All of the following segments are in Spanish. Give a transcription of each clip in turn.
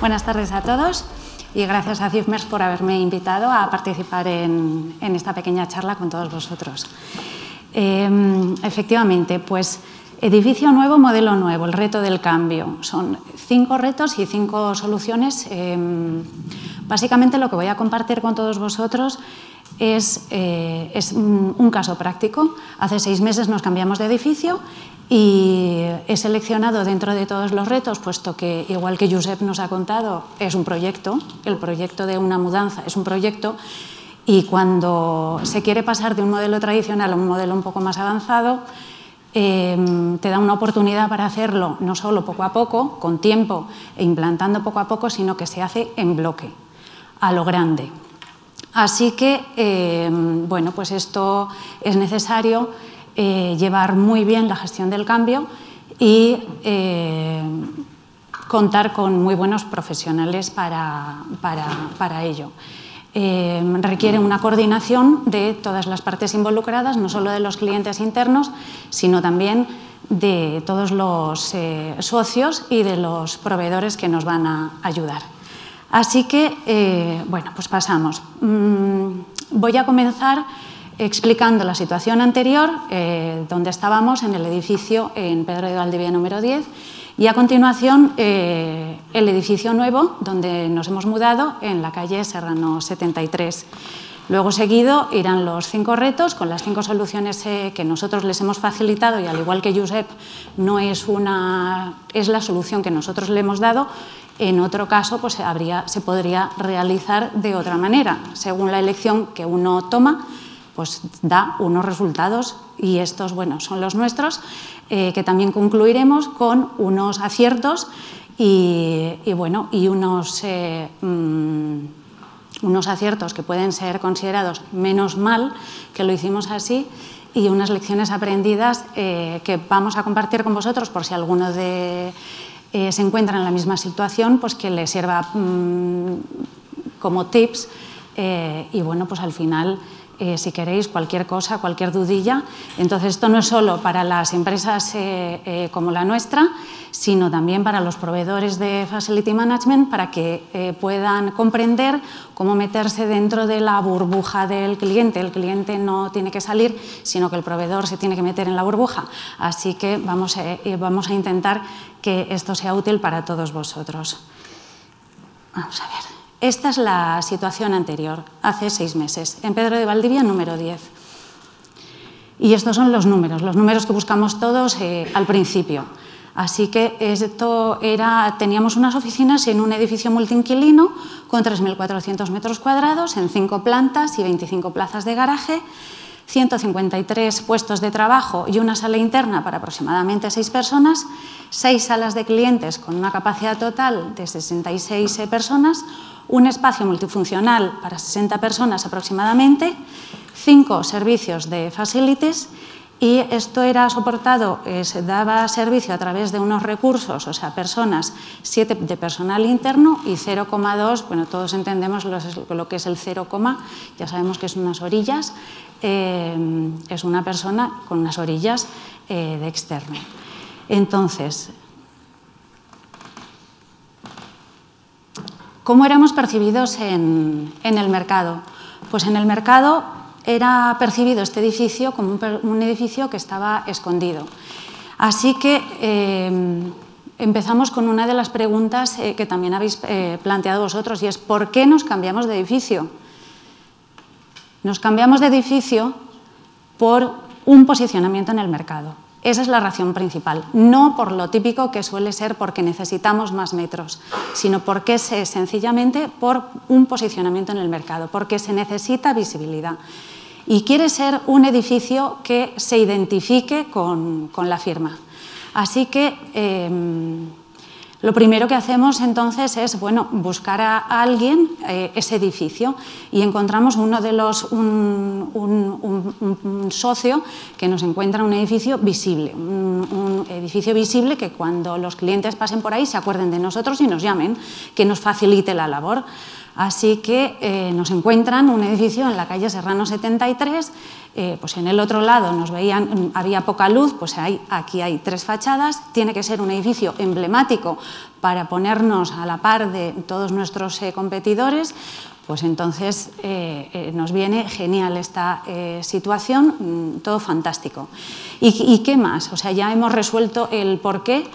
Buenas tardes a todos y gracias a CIFMERS por haberme invitado a participar en esta pequeña charla con todos vosotros. Efectivamente, pues edificio nuevo, modelo nuevo, el reto del cambio. Son 5 retos y 5 soluciones. Básicamente lo que voy a compartir con todos vosotros es un caso práctico. Hace 6 meses nos cambiamos de edificio y he seleccionado dentro de todos los retos, puesto que, igual que Josep nos ha contado, es un proyecto, el proyecto de una mudanza es un proyecto, y cuando se quiere pasar de un modelo tradicional a un modelo un poco más avanzado, te da una oportunidad para hacerlo no solo poco a poco, con tiempo e implantando poco a poco, sino que se hace en bloque, a lo grande. Así que, bueno, pues esto es necesario llevar muy bien la gestión del cambio y contar con muy buenos profesionales para ello. Requiere una coordinación de todas las partes involucradas, no solo de los clientes internos, sino también de todos los socios y de los proveedores que nos van a ayudar. Así que, bueno, pues pasamos. Voy a comenzar explicando la situación anterior, donde estábamos en el edificio en Pedro de Valdivia número 10, y a continuación el edificio nuevo, donde nos hemos mudado, en la calle Serrano 73. Luego seguido irán los 5 retos con las 5 soluciones que nosotros les hemos facilitado, y al igual que Josep, no es la solución que nosotros le hemos dado. En otro caso, pues se podría realizar de otra manera. Según la elección que uno toma, pues da unos resultados, y estos, bueno, son los nuestros, que también concluiremos con unos aciertos y bueno, y unos aciertos que pueden ser considerados menos mal que lo hicimos así, y unas lecciones aprendidas que vamos a compartir con vosotros por si alguno se encuentra en la misma situación, pues que le sirva como tips, y bueno, pues al final, si queréis cualquier cosa, cualquier dudilla. Entonces, esto no es solo para las empresas como la nuestra, sino también para los proveedores de Facility Management, para que puedan comprender cómo meterse dentro de la burbuja del cliente. El cliente no tiene que salir, sino que el proveedor se tiene que meter en la burbuja. Así que vamos a intentar que esto sea útil para todos vosotros. Vamos a ver. Esta es la situación anterior, hace 6 meses, en Pedro de Valdivia número 10. Y estos son los números que buscamos todos al principio. Así que teníamos unas oficinas en un edificio multiinquilino con 3.400 metros cuadrados, en 5 plantas y 25 plazas de garaje, 153 puestos de trabajo y una sala interna para aproximadamente 6 personas, 6 salas de clientes con una capacidad total de 66 personas, un espacio multifuncional para 60 personas aproximadamente, 5 servicios de facilities, y esto era soportado, se daba servicio a través de unos recursos, o sea, personas, 7 de personal interno y 0,2, bueno, todos entendemos lo que es el 0, ya sabemos que es unas orillas, es una persona con unas orillas de externo. Entonces, ¿cómo éramos percibidos en el mercado? Pues en el mercado era percibido este edificio como un edificio que estaba escondido. Así que empezamos con una de las preguntas que también habéis planteado vosotros, y es ¿por qué nos cambiamos de edificio? Nos cambiamos de edificio por un posicionamiento en el mercado. Esa es la razón principal, no por lo típico que suele ser porque necesitamos más metros, sino porque es sencillamente por un posicionamiento en el mercado, porque se necesita visibilidad. Y quiere ser un edificio que se identifique con la firma. Así que lo primero que hacemos entonces es, bueno, buscar a alguien ese edificio, y encontramos un socio que nos encuentra un edificio visible, un edificio visible que cuando los clientes pasen por ahí se acuerden de nosotros y nos llamen, que nos facilite la labor. Así que nos encuentran un edificio en la calle Serrano 73, pues en el otro lado nos veían, había poca luz, pues aquí hay 3 fachadas, tiene que ser un edificio emblemático para ponernos a la par de todos nuestros competidores. Pues entonces nos viene genial esta situación, todo fantástico. ¿Y qué más? O sea, ya hemos resuelto el porqué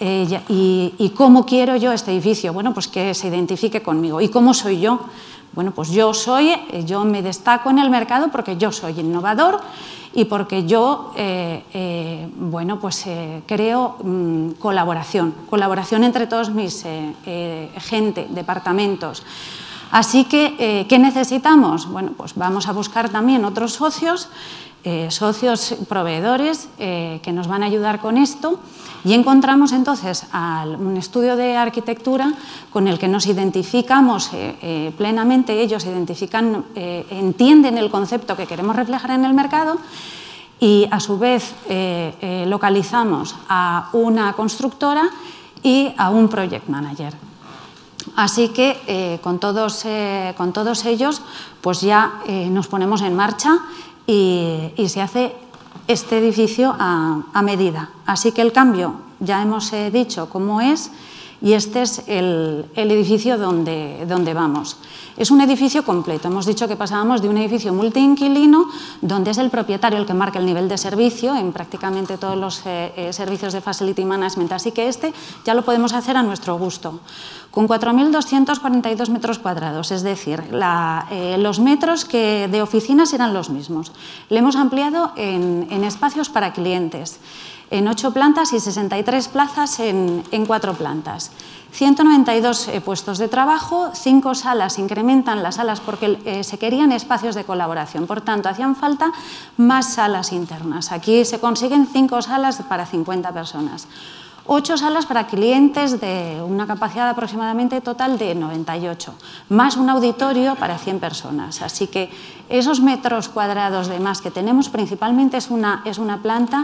y cómo quiero yo este edificio. Bueno, pues que se identifique conmigo. ¿Y cómo soy yo? Bueno, pues yo me destaco en el mercado porque yo soy innovador y porque yo bueno, pues, creo colaboración entre todos mis gente, departamentos. Así que, ¿qué necesitamos? Bueno, pues vamos a buscar también otros socios, socios proveedores que nos van a ayudar con esto, y encontramos entonces un estudio de arquitectura con el que nos identificamos plenamente. Ellos identifican, entienden el concepto que queremos reflejar en el mercado, y a su vez localizamos a una constructora y a un project manager. Así que con todos ellos pues ya nos ponemos en marcha y se hace este edificio a medida. Así que el cambio ya hemos dicho cómo es, y este es el edificio donde vamos. Es un edificio completo. Hemos dicho que pasábamos de un edificio multiinquilino, donde es el propietario el que marca el nivel de servicio en prácticamente todos los servicios de Facility Management. Así que este ya lo podemos hacer a nuestro gusto. Con 4.242 metros cuadrados, es decir, los metros de oficinas eran los mismos. Le hemos ampliado en espacios para clientes, en 8 plantas y 63 plazas en 4 plantas. 192 puestos de trabajo, 5 salas, incrementan las salas porque se querían espacios de colaboración, por tanto hacían falta más salas internas. Aquí se consiguen 5 salas para 50 personas. 8 salas para clientes de una capacidad aproximadamente total de 98, más un auditorio para 100 personas. Así que esos metros cuadrados de más que tenemos principalmente es una planta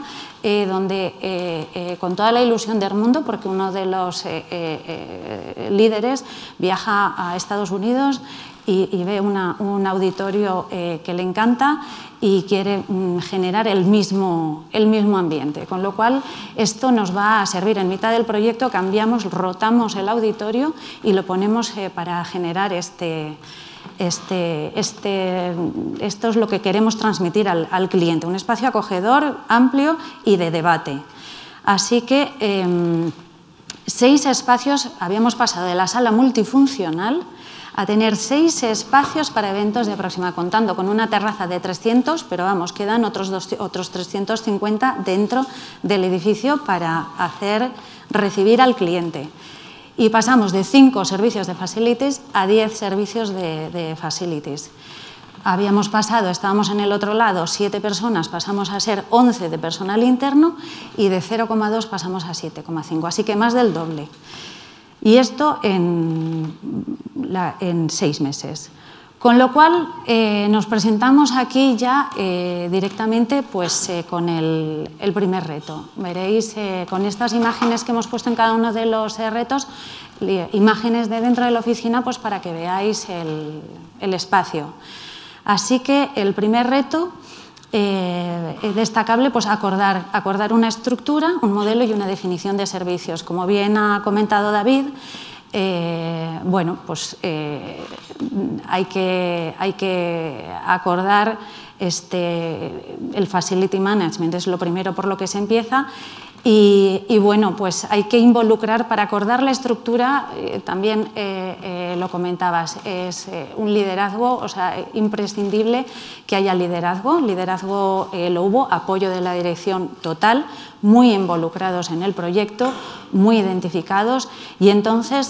donde con toda la ilusión del mundo, porque uno de los líderes viaja a Estados Unidos y ve un auditorio que le encanta y quiere generar el mismo ambiente, con lo cual esto nos va a servir. En mitad del proyecto rotamos el auditorio y lo ponemos para generar esto es lo que queremos transmitir al cliente, un espacio acogedor, amplio y de debate. Así que 6 espacios, habíamos pasado de la sala multifuncional a tener 6 espacios para eventos de aproximadamente, contando con una terraza de 300, pero vamos, quedan otros 350 dentro del edificio para recibir al cliente. Y pasamos de 5 servicios de facilities a 10 servicios de facilities. Habíamos pasado, estábamos en el otro lado, 7 personas, pasamos a ser 11 de personal interno, y de 0,2 pasamos a 7,5, así que más del doble. Y esto en 6 meses. Con lo cual nos presentamos aquí ya directamente pues, con el primer reto. Veréis con estas imágenes que hemos puesto en cada uno de los retos, imágenes de dentro de la oficina, pues, para que veáis el espacio. Así que el primer reto destacable, pues acordar una estructura, un modelo y una definición de servicios. Como bien ha comentado David, bueno, pues hay que acordar el Facility Management, es lo primero por lo que se empieza. Y bueno, pues hay que involucrar, para acordar la estructura, también lo comentabas, es un liderazgo, o sea, imprescindible que haya liderazgo. Liderazgo lo hubo, apoyo de la dirección total, muy involucrados en el proyecto, muy identificados, y entonces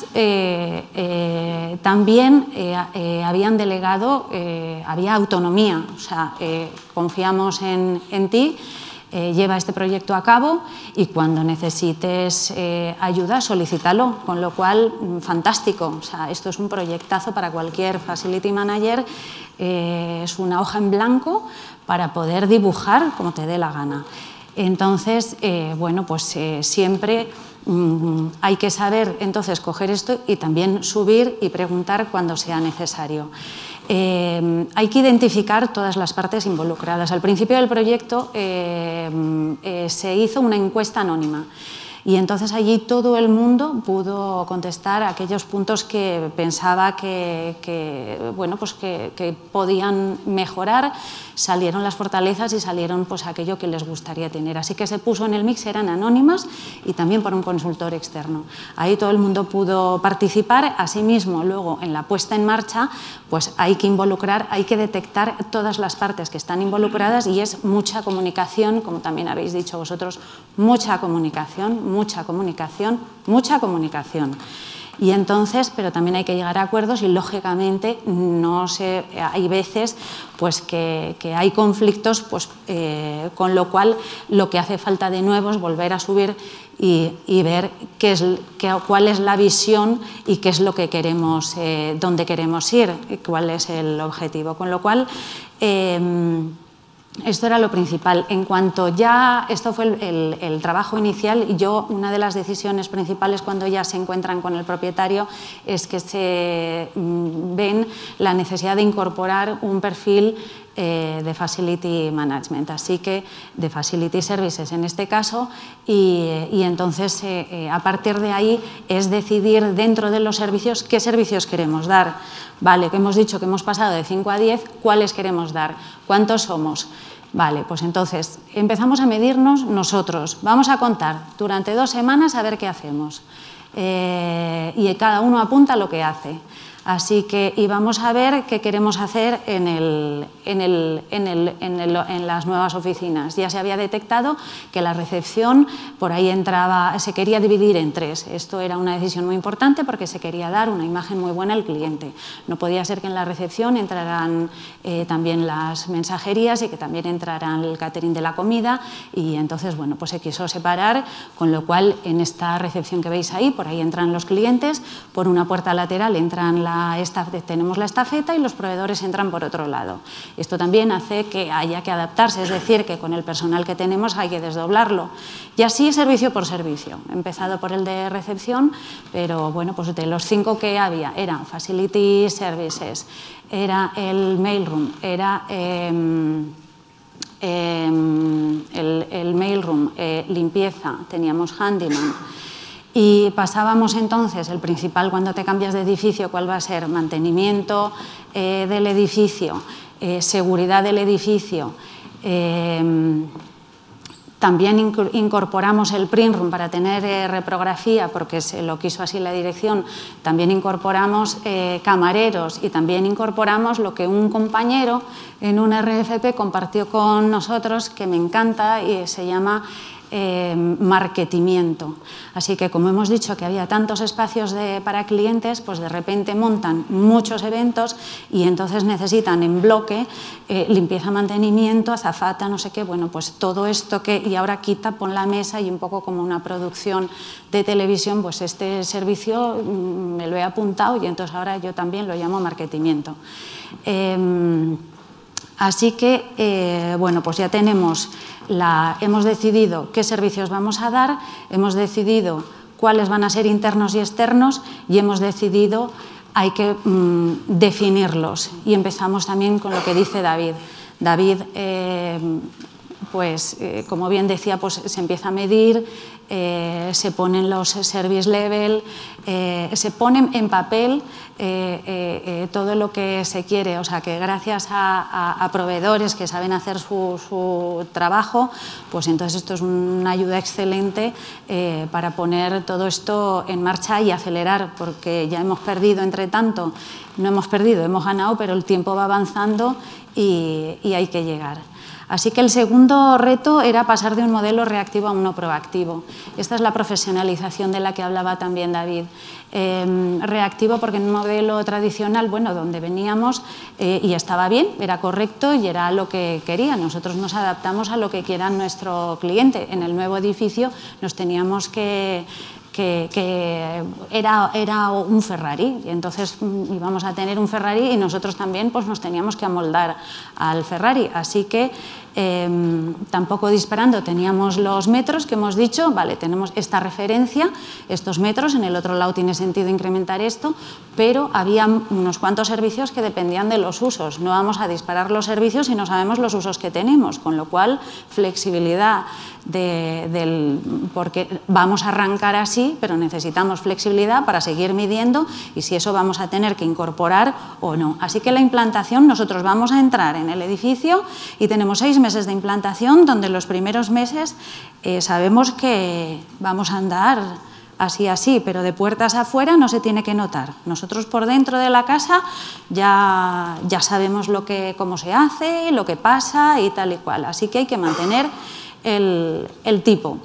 también habían delegado, había autonomía, o sea, confiamos en ti. Lleva este proyecto a cabo y cuando necesites ayuda, solicítalo, con lo cual, fantástico. O sea, esto es un proyectazo para cualquier Facility Manager, es una hoja en blanco para poder dibujar como te dé la gana. Entonces, bueno, pues siempre hay que saber entonces coger esto y también subir y preguntar cuando sea necesario. Hay que identificar todas las partes involucradas. Al principio del proyecto se hizo una encuesta anónima. Y entonces allí todo el mundo pudo contestar aquellos puntos que pensaba bueno, pues que podían mejorar, salieron las fortalezas y salieron pues aquello que les gustaría tener. Así que se puso en el mix, eran anónimas y también por un consultor externo. Ahí todo el mundo pudo participar. Asimismo, luego en la puesta en marcha, pues hay que involucrar, hay que detectar todas las partes que están involucradas y es mucha comunicación, como también habéis dicho vosotros, mucha comunicación, mucha comunicación, mucha comunicación. Y entonces, pero también hay que llegar a acuerdos y lógicamente no sé, hay veces pues que hay conflictos, pues, con lo cual lo que hace falta de nuevo es volver a subir y ver cuál es la visión y qué es lo que queremos, dónde queremos ir, cuál es el objetivo. Con lo cual, esto era lo principal. En cuanto ya, esto fue el trabajo inicial, y yo una de las decisiones principales cuando ya se encuentran con el propietario es que se ven la necesidad de incorporar un perfil de Facility Management, así que de Facility Services en este caso, y entonces a partir de ahí es decidir dentro de los servicios qué servicios queremos dar. Vale, que hemos dicho que hemos pasado de 5 a 10, ¿cuáles queremos dar? ¿Cuántos somos? Vale, pues entonces empezamos a medirnos nosotros, vamos a contar durante 2 semanas a ver qué hacemos y cada uno apunta lo que hace. Así que y vamos a ver qué queremos hacer en las nuevas oficinas. Ya se había detectado que la recepción por ahí entraba, se quería dividir en 3. Esto era una decisión muy importante porque se quería dar una imagen muy buena al cliente. No podía ser que en la recepción entraran también las mensajerías y que también entraran el catering de la comida y entonces bueno, pues se quiso separar, con lo cual en esta recepción que veis ahí, por ahí entran los clientes, por una puerta lateral entran tenemos la estafeta y los proveedores entran por otro lado. Esto también hace que haya que adaptarse, es decir, que con el personal que tenemos hay que desdoblarlo. Y así servicio por servicio. He empezado por el de recepción, pero bueno, pues de los 5 que había eran Facility Services, era el mailroom, era el mailroom, limpieza, teníamos handyman. Y pasábamos entonces, el principal cuando te cambias de edificio, ¿cuál va a ser? Mantenimiento del edificio, seguridad del edificio. También incorporamos el print room para tener reprografía, porque se lo quiso así la dirección. También incorporamos camareros y también incorporamos lo que un compañero en un RFP compartió con nosotros, que me encanta y se llama marketimiento. Así que como hemos dicho que había tantos espacios para clientes, pues de repente montan muchos eventos y entonces necesitan en bloque limpieza, mantenimiento, azafata, no sé qué, bueno, pues todo esto y ahora quita, pon la mesa y un poco como una producción de televisión, pues este servicio me lo he apuntado y entonces ahora yo también lo llamo marketimiento. Así que, bueno, pues ya tenemos hemos decidido qué servicios vamos a dar, hemos decidido cuáles van a ser internos y externos y hemos decidido, hay que definirlos. Y empezamos también con lo que dice David. David, pues, como bien decía, pues se empieza a medir, se ponen los service level, se ponen en papel todo lo que se quiere, o sea que gracias a proveedores que saben hacer su trabajo, pues entonces esto es una ayuda excelente para poner todo esto en marcha y acelerar, porque ya hemos perdido entre tanto, no hemos perdido, hemos ganado, pero el tiempo va avanzando y hay que llegar. Así que el segundo reto era pasar de un modelo reactivo a uno proactivo. Esta es la profesionalización de la que hablaba también David. Reactivo porque en un modelo tradicional, bueno, donde veníamos y estaba bien, era correcto y era lo que quería. Nosotros nos adaptamos a lo que quiera nuestro cliente. En el nuevo edificio nos teníamos que era un Ferrari, y entonces íbamos a tener un Ferrari y nosotros también pues, nos teníamos que amoldar al Ferrari, así que tampoco disparando teníamos los metros que hemos dicho, vale, tenemos esta referencia, estos metros, en el otro lado tiene sentido incrementar esto, pero había unos cuantos servicios que dependían de los usos, no vamos a disparar los servicios si no sabemos los usos que tenemos, con lo cual flexibilidad porque vamos a arrancar así, pero necesitamos flexibilidad para seguir midiendo y si eso vamos a tener que incorporar o no. Así que la implantación, nosotros vamos a entrar en el edificio y tenemos 6 meses de implantación, donde los primeros meses sabemos que vamos a andar así, pero de puertas afuera no se tiene que notar. Nosotros por dentro de la casa ya sabemos cómo se hace, lo que pasa y tal y cual. Así que hay que mantener el tipo.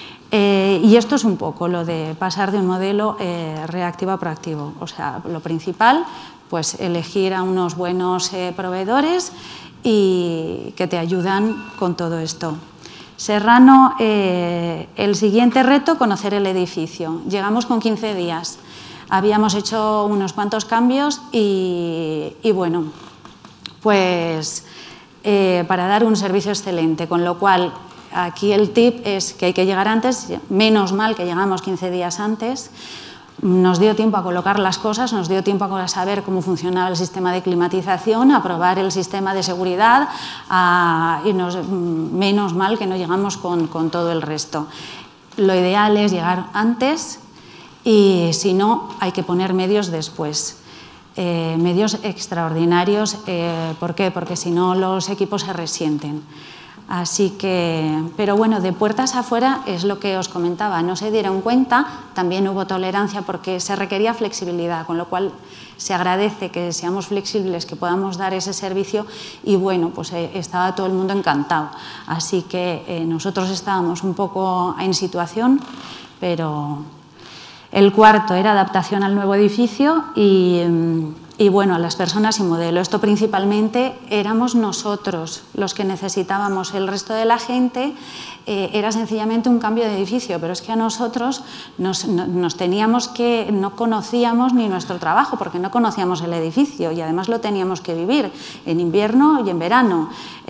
Y esto es un poco lo de pasar de un modelo reactivo a proactivo. O sea, lo principal, pues elegir a unos buenos proveedores y que te ayudan con todo esto. Serrano, el siguiente reto, conocer el edificio. Llegamos con 15 días. Habíamos hecho unos cuantos cambios y bueno, pues para dar un servicio excelente, con lo cual aquí el tip es que hay que llegar antes, menos mal que llegamos 15 días antes, nos dio tiempo a colocar las cosas, nos dio tiempo a saber cómo funcionaba el sistema de climatización, a probar el sistema de seguridad y menos mal que no llegamos con todo el resto. Lo ideal es llegar antes y si no hay que poner medios después. Medios extraordinarios, ¿por qué? Porque si no los equipos se resienten. Así que, pero bueno, de puertas afuera es lo que os comentaba, no se dieron cuenta, también hubo tolerancia porque se requería flexibilidad, con lo cual se agradece que seamos flexibles, que podamos dar ese servicio y bueno, pues estaba todo el mundo encantado. Así que nosotros estábamos un poco en situación, pero el cuarto era adaptación al nuevo edificio y bueno, a las personas y modelo. Esto principalmente éramos nosotros los que necesitábamos, el resto de la gente era sencillamente un cambio de edificio, pero es que a nosotros nos teníamos que, no conocíamos ni nuestro trabajo porque no conocíamos el edificio y además lo teníamos que vivir en invierno y en verano.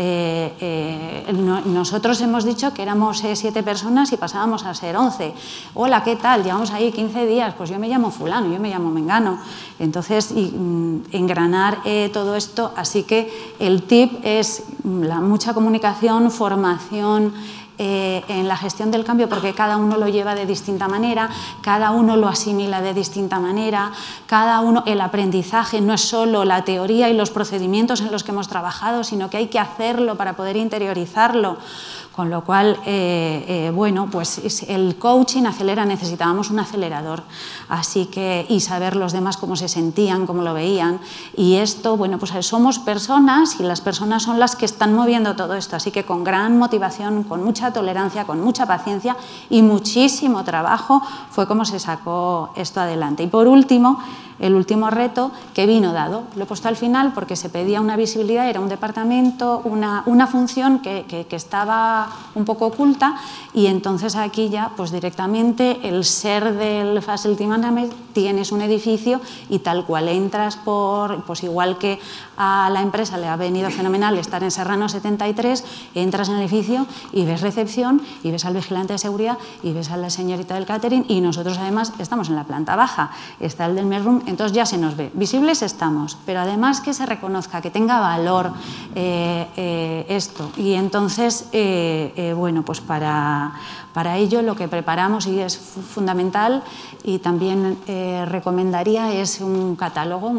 Nosotros hemos dicho que éramos 7 personas y pasábamos a ser 11. Hola, ¿qué tal? Llevamos ahí 15 días, pues yo me llamo fulano, yo me llamo mengano. Entonces, engranar todo esto, así que el tip es mucha comunicación, formación en la gestión del cambio, porque cada uno lo lleva de distinta manera, cada uno lo asimila de distinta manera, el aprendizaje no es solo la teoría y los procedimientos en los que hemos trabajado, sino que hay que hacerlo para poder interiorizarlo. Con lo cual, bueno, pues el coaching acelera, necesitábamos un acelerador, así que, y saber los demás cómo se sentían, cómo lo veían, y esto, bueno, pues somos personas y las personas son las que están moviendo todo esto, así que con gran motivación, con mucha tolerancia, con mucha paciencia y muchísimo trabajo fue como se sacó esto adelante. Y por último, el último reto que vino dado, lo he puesto al final porque se pedía una visibilidad, era un departamento, una función que estaba un poco oculta y entonces aquí ya pues directamente el ser del Facility Management tienes un edificio y tal cual entras pues igual que a la empresa le ha venido fenomenal estar en Serrano 73, entras en el edificio y ves recepción y ves al vigilante de seguridad y ves a la señorita del catering y nosotros además estamos en la planta baja, está el del mail room, entonces ya se nos ve, visibles estamos, pero además que se reconozca, que tenga valor esto y entonces bueno, pues para ello lo que preparamos y es fundamental y también recomendaría es un catálogo,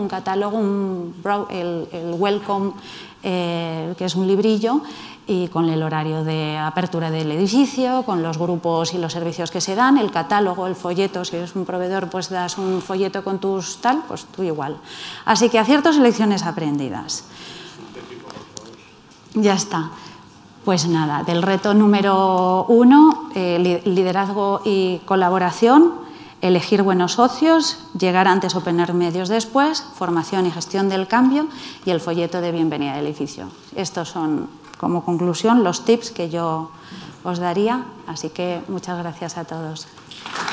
el Welcome, que es un librillo y con el horario de apertura del edificio, con los grupos y los servicios que se dan, el catálogo, el folleto, si eres un proveedor pues das un folleto con tus tal, pues tú igual. Así que aciertos y lecciones aprendidas. Ya está. Pues nada, del reto número 1, liderazgo y colaboración, elegir buenos socios, llegar antes o poner medios después, formación y gestión del cambio y el folleto de bienvenida al edificio. Estos son, como conclusión, los tips que yo os daría, así que muchas gracias a todos.